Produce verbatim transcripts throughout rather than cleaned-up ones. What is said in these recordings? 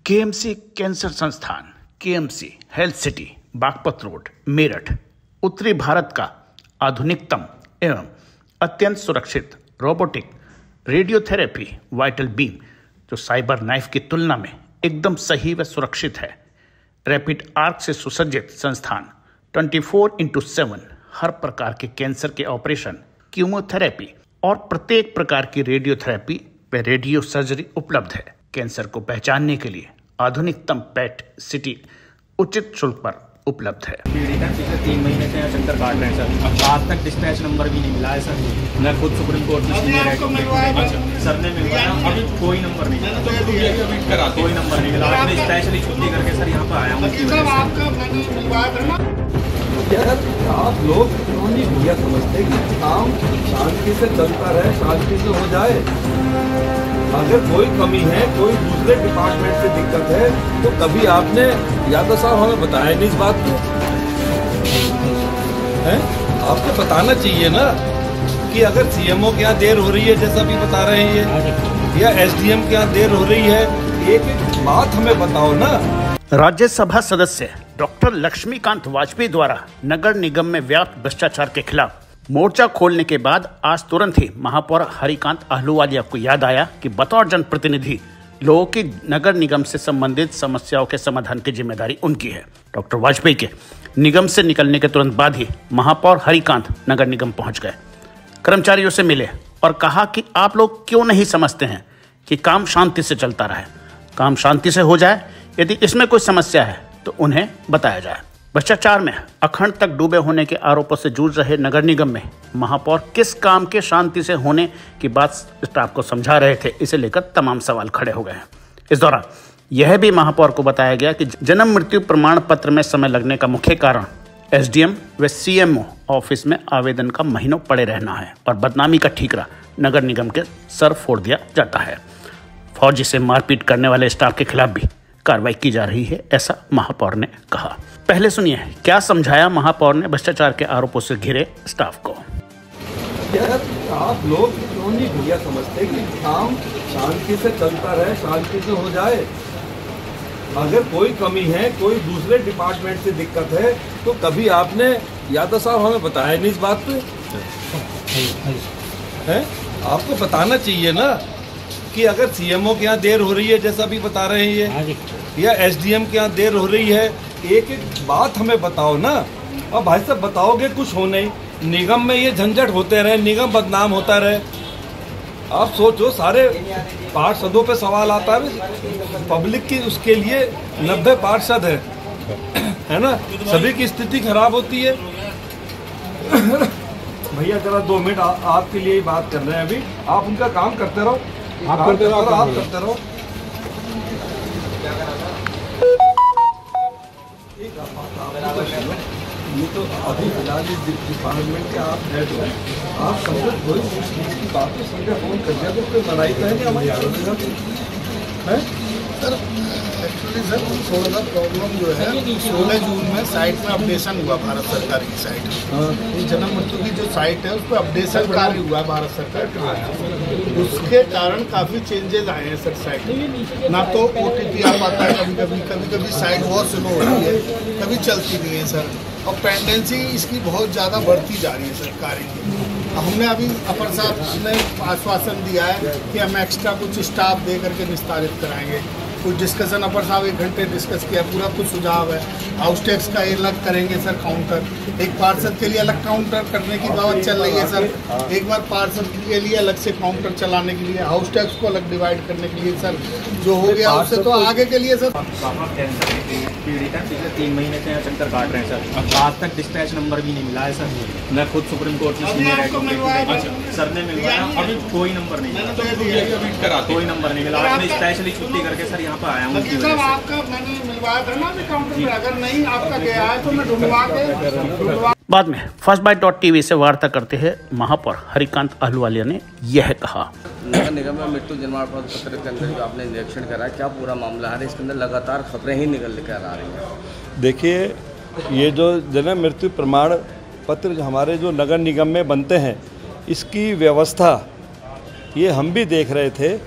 KMC cancer संस्थान, KMC health city, Baghpat road, Meerut उत्तरी भारत का आधुनिकतम एवं अत्यंत सुरक्षित रोबोटिक रेडियोथेरेपी वाइटल बीम जो साइबर नाइफ की तुलना में एकदम सही व सुरक्षित है। रैपिड आर्क से सुसज्जित संस्थान चौबीस इंटू सात हर प्रकार के कैंसर के ऑपरेशन, कीमोथेरेपी और प्रत्येक प्रकार की रेडियोथेरेपी व रेडियो सर्जरी उपलब्ध है। कैंसर को पहचानने के लिए आधुनिकतम पेट सिटी उचित शुल्क पर उपलब्ध है। पीड़ित है, पिछले तीन महीने से यहाँ चक्कर काट रहे हैं सर। अब आज तक डिस्पैच नंबर भी नहीं मिला है सर। मैं खुद सुप्रीम कोर्ट में सीनियर एडवोकेट सर ने मिलवाया, अभी कोई नंबर नहीं मिला, कोई नंबर नहीं मिला। मैं स्पेशली छुट्टी करके सर यहाँ पे आया हूँ। आप लोग क्यों नहीं भैया समझते कि काम शांति से चलता रहे, शांति से हो जाए। अगर कोई कमी है, कोई दूसरे डिपार्टमेंट से दिक्कत है तो कभी आपने यादव साहब हमें बताया नहीं इस बात को है? आपको बताना चाहिए ना कि अगर सीएमओ के यहाँ देर हो रही है जैसा भी बता रहे हैं या एसडीएम के यहाँ देर हो रही है, एक एक बात हमें बताओ ना। राज्यसभा सदस्य डॉक्टर लक्ष्मीकांत वाजपेयी द्वारा नगर निगम में व्याप्त भ्रष्टाचार के खिलाफ मोर्चा खोलने के बाद आज तुरंत ही महापौर हरिकांत अहलूवालिया को याद आया कि बतौर जनप्रतिनिधि लोगों की नगर निगम से संबंधित समस्याओं के समाधान की जिम्मेदारी उनकी है। डॉक्टर वाजपेयी के निगम से निकलने के तुरंत बाद ही महापौर हरिकांत नगर निगम पहुंच गए, कर्मचारियों से मिले और कहा कि आप लोग क्यों नहीं समझते हैं कि काम शांति से चलता रहे, काम शांति से हो जाए। यदि इसमें कोई समस्या है तो उन्हें बताया जाए। भ्रष्टाचार में अखंड तक डूबे होने के आरोपों से जूझ रहे नगर निगम में महापौर किस काम के शांति से होने की बात स्टाफ को समझा रहे थे, इसे लेकर तमाम सवाल खड़े हो गए हैं। इस दौरान यह भी महापौर को बताया गया कि जन्म मृत्यु प्रमाण पत्र में समय लगने का मुख्य कारण एसडीएम व सीएमओ ऑफिस में आवेदन का महीनों पड़े रहना है और बदनामी का ठीकरा नगर निगम के सर फोड़ दिया जाता है। फौजी से मारपीट करने वाले स्टाफ के खिलाफ भी कार्रवाई की जा रही है, ऐसा महापौर ने कहा। पहले सुनिए क्या समझाया महापौर ने भ्रष्टाचार के आरोपों से घिरे स्टाफ को। यार आप लोग क्यों नहीं भैया समझते कि काम शांति से चलता रहे, शांति से हो जाए। अगर कोई कमी है, कोई दूसरे डिपार्टमेंट से दिक्कत है तो कभी आपने यादव साहब हमें बताया नहीं इस बात पे है? आपको बताना चाहिए ना कि अगर सीएमओ के यहाँ देर हो रही है जैसा भी बता रहे हैं या एसडीएम के यहाँ देर हो रही है, एक एक बात हमें बताओ ना। और भाई साहब बताओगे कुछ हो नहीं, निगम में ये झंझट होते रहे, निगम बदनाम होता रहे। आप सोचो सारे पार्षदों पे सवाल आता है, पब्लिक की उसके लिए नब्बे पार्षद है है ना, सभी की स्थिति खराब होती है। भैया जरा दो मिनट आपके लिए ही बात कर रहे हैं अभी, आप उनका काम करते रहो, आप करते रहो, आप करते रहो। ये तो अभी फिलहाल डिपार्टमेंट के आप हेड हो, आप समझो कोई की बात तो समझे फोन कर दिया तो कोई मनाई तो है नहीं हमारी है सर। एक्चुअली सर थोड़ा सा प्रॉब्लम जो है सोलह जून में साइट में अपडेशन हुआ भारत सरकार की साइट, इस जन्म मृत्यु की जो साइट है उस पर अपडेशन कार्य हुआ भारत सरकार के, उसके कारण काफ़ी चेंजेस आए हैं सर साइट में। ना तो ओ टी पी आ पाता है, कभी कभी कभी कभी साइट बहुत स्लो हो रही है, कभी चलती नहीं है सर, और पेंडेंसी इसकी बहुत ज़्यादा बढ़ती जा रही है सर कार्य की। हमने अभी अपर साहब ने आश्वासन दिया है कि हम एक्स्ट्रा कुछ स्टाफ दे करके निस्तारित कराएंगे। कुछ डिस्कशन अपर साहब एक घंटे डिस्कस किया, पूरा कुछ सुझाव है। हाउस टैक्स का अलग करेंगे सर काउंटर, एक पार्षद के लिए अलग काउंटर करने की बात चल रही है सर, एक बार पार्षद के लिए अलग से काउंटर चलाने के लिए, हाउस टैक्स को अलग डिवाइड करने के लिए सर, जो हो गया उससे तो आगे के लिए सर। पीड़ित है, पिछले तीन महीने से यहाँ चक्कर काट रहे हैं सर। अब आज तक डिस्पैच नंबर भी नहीं मिला है सर। मैं खुद सुप्रीम कोर्ट में सीनियर एडवोकेट सर ने मिलवाया, अभी कोई नंबर नहीं मिला, कोई नंबर नहीं मिला। मैं स्पेशली छुट्टी करके सर यहाँ पे आया हूँ। आपका मैंने मिलवाया था ना काउंटर में, अगर नहीं आपका गया है तो मैं ढूंढवा के। बाद में फर्स्ट बाइट डॉट टीवी से वार्ता करते हैं महापौर हरिकांत अहलूवालिया ने यह कहा। नगर निगम में मृत्यु जन्म पत्र के अंदर जो आपने निरीक्षण करा, क्या पूरा मामला है? इसके अंदर लगातार खबरें ही निकल कर आ रही हैं। देखिए ये जो जन्म मृत्यु प्रमाण पत्र जो हमारे जो नगर निगम में बनते हैं, इसकी व्यवस्था ये हम भी देख रहे थे।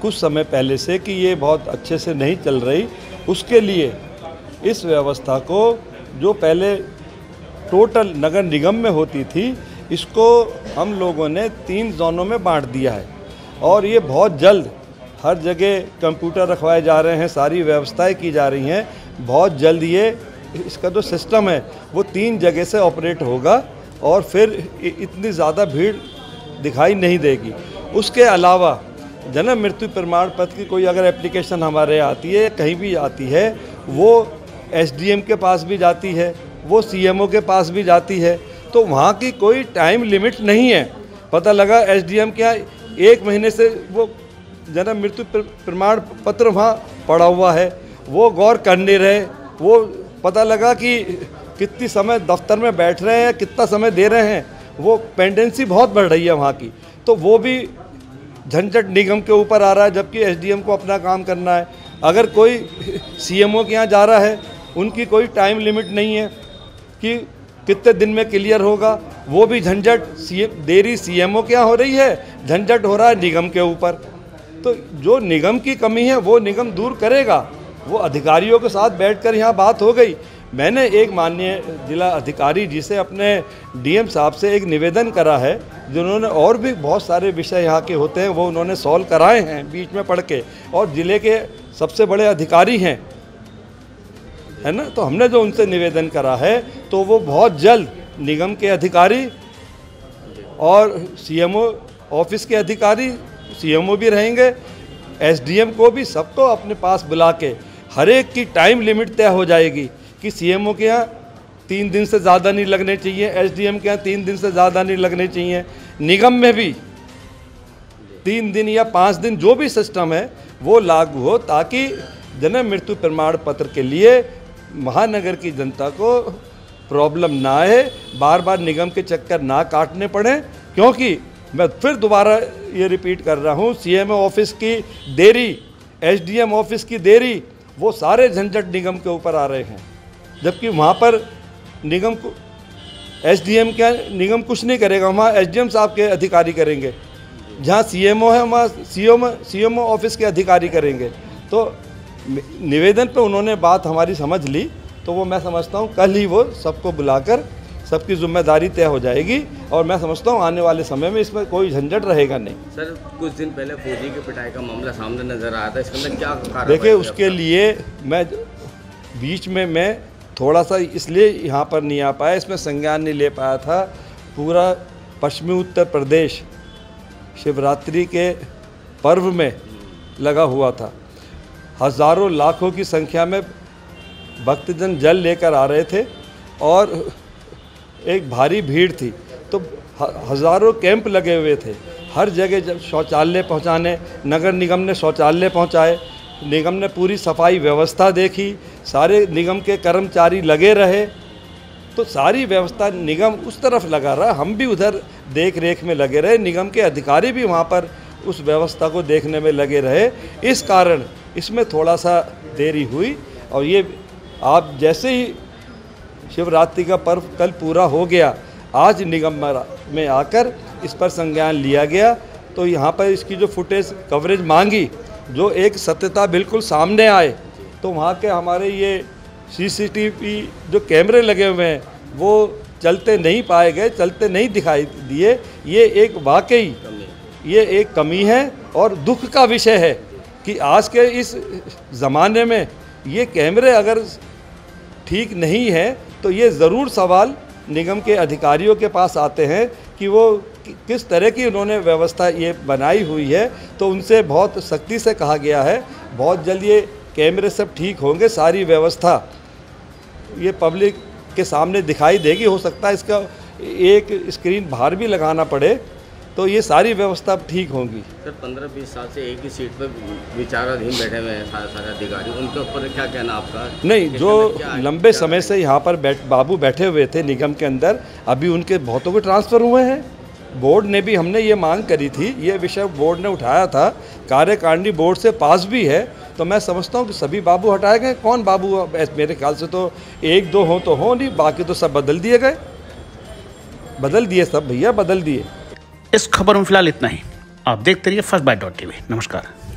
कुछ समय पहले से कि ये बहुत अच्छे से नहीं चल रही। उसके लिए इस व्यवस्था को जो पहले टोटल नगर निगम में होती थी, इसको हम लोगों ने तीन जोनों में बांट दिया है और ये बहुत जल्द हर जगह कंप्यूटर रखवाए जा रहे हैं, सारी व्यवस्थाएं की जा रही हैं। बहुत जल्द ये इसका जो सिस्टम है वो तीन जगह से ऑपरेट होगा और फिर इतनी ज़्यादा भीड़ दिखाई नहीं देगी। उसके अलावा जन्म मृत्यु प्रमाण पत्र की कोई अगर एप्लीकेशन हमारे आती है, कहीं भी आती है, वो एसडीएम के पास भी जाती है, वो सीएमओ के पास भी जाती है, तो वहाँ की कोई टाइम लिमिट नहीं है। पता लगा एसडीएम के यहाँ एक महीने से वो जन्म मृत्यु प्रमाण पत्र वहाँ पड़ा हुआ है, वो गौर कर नहीं रहे। वो पता लगा कि कितनी समय दफ्तर में बैठ रहे हैं, कितना समय दे रहे हैं, वो पेंडेंसी बहुत बढ़ रही है वहाँ की, तो वो भी झंझट निगम के ऊपर आ रहा है, जबकि एसडीएम को अपना काम करना है। अगर कोई सीएमओ के यहाँ जा रहा है, उनकी कोई टाइम लिमिट नहीं है कि कितने दिन में क्लियर होगा, वो भी झंझट सी देरी सीएमओ के यहाँ हो रही है, झंझट हो रहा है निगम के ऊपर। तो जो निगम की कमी है वो निगम दूर करेगा। वो अधिकारियों के साथ बैठकर यहाँ बात हो गई। मैंने एक माननीय जिला अधिकारी जी से, अपने डीएम साहब से एक निवेदन करा है, जिन्होंने और भी बहुत सारे विषय यहाँ के होते हैं वो उन्होंने सॉल्व कराए हैं बीच में पढ़ के, और ज़िले के सबसे बड़े अधिकारी हैं, है ना। तो हमने जो उनसे निवेदन करा है तो वो बहुत जल्द निगम के अधिकारी और सीएमओ ऑफिस के अधिकारी, सीएमओ भी रहेंगे, एसडीएम को भी सबको अपने पास बुला के हर एक की टाइम लिमिट तय हो जाएगी कि सीएमओ के यहाँ तीन दिन से ज़्यादा नहीं लगने चाहिए, एसडीएम के यहाँ तीन दिन से ज़्यादा नहीं लगने चाहिए, निगम में भी तीन दिन या पाँच दिन जो भी सिस्टम है वो लागू हो, ताकि जन्म मृत्यु प्रमाण पत्र के लिए महानगर की जनता को प्रॉब्लम ना आए, बार बार निगम के चक्कर ना काटने पड़े। क्योंकि मैं फिर दोबारा ये रिपीट कर रहा हूँ, सीएमओ ऑफिस की देरी, एसडीएम ऑफिस की देरी, वो सारे झंझट निगम के ऊपर आ रहे हैं, जबकि वहाँ पर निगम को एसडीएम क्या निगम कुछ नहीं करेगा, वहाँ एसडीएम साहब के अधिकारी करेंगे। जहाँ सीएमओ है वहाँ सीएमओ सीएमओ ऑफिस के अधिकारी करेंगे। तो निवेदन पे उन्होंने बात हमारी समझ ली, तो वो मैं समझता हूँ कल ही वो सबको बुलाकर सबकी जिम्मेदारी तय हो जाएगी, और मैं समझता हूँ आने वाले समय में इसमें कोई झंझट रहेगा नहीं। सर, कुछ दिन पहले फौजी की पिटाई का मामला सामने नजर आया था, इसके अंदर क्या कारण? देखिए, उसके लिए मैं बीच में मैं थोड़ा सा इसलिए यहाँ पर नहीं आ पाया, इसमें संज्ञान नहीं ले पाया था। पूरा पश्चिमी उत्तर प्रदेश शिवरात्रि के पर्व में लगा हुआ था, हज़ारों लाखों की संख्या में भक्तजन जल लेकर आ रहे थे और एक भारी भीड़ थी, तो हज़ारों कैंप लगे हुए थे, हर जगह जब शौचालय पहुंचाने, नगर निगम ने शौचालय पहुंचाए, निगम ने पूरी सफाई व्यवस्था देखी, सारे निगम के कर्मचारी लगे रहे, तो सारी व्यवस्था निगम उस तरफ लगा रहा, हम भी उधर देख रेख में लगे रहे, निगम के अधिकारी भी वहाँ पर उस व्यवस्था को देखने में लगे रहे। इस कारण इसमें थोड़ा सा देरी हुई, और ये आप जैसे ही शिवरात्रि का पर्व कल पूरा हो गया, आज निगम में आकर इस पर संज्ञान लिया गया, तो यहाँ पर इसकी जो फुटेज कवरेज मांगी, जो एक सत्यता बिल्कुल सामने आए, तो वहाँ के हमारे ये सीसीटीवी जो कैमरे लगे हुए हैं वो चलते नहीं पाए गए, चलते नहीं दिखाई दिए। ये एक वाकई ये एक कमी है और दुख का विषय है कि आज के इस ज़माने में ये कैमरे अगर ठीक नहीं है तो ये ज़रूर सवाल निगम के अधिकारियों के पास आते हैं कि वो किस तरह की उन्होंने व्यवस्था ये बनाई हुई है। तो उनसे बहुत सख्ती से कहा गया है, बहुत जल्द ये कैमरे सब ठीक होंगे, सारी व्यवस्था ये पब्लिक के सामने दिखाई देगी। हो सकता है इसका एक स्क्रीन बाहर भी लगाना पड़े, तो ये सारी व्यवस्था ठीक होंगी। सर, पंद्रह बीस साल से एक ही सीट पर विचाराधीन बैठे हुए हैं सारे सारे अधिकारी, उनके ऊपर क्या कहना आपका? नहीं, जो लंबे समय से यहाँ पर बैठ बाबू बैठे हुए थे निगम के अंदर, अभी उनके बहुतों के ट्रांसफ़र हुए हैं। बोर्ड ने भी, हमने ये मांग करी थी, ये विषय बोर्ड ने उठाया था, कार्यकारिणी बोर्ड से पास भी है, तो मैं समझता हूँ कि सभी बाबू हटाए गए। कौन बाबू? मेरे ख्याल से तो एक दो हों तो हों नहीं, बाकी तो सब बदल दिए गए, बदल दिए सब भैया, बदल दिए। इस खबर में फिलहाल इतना ही। आप देखते रहिए फर्स्ट बाइट डॉट टीवी। नमस्कार।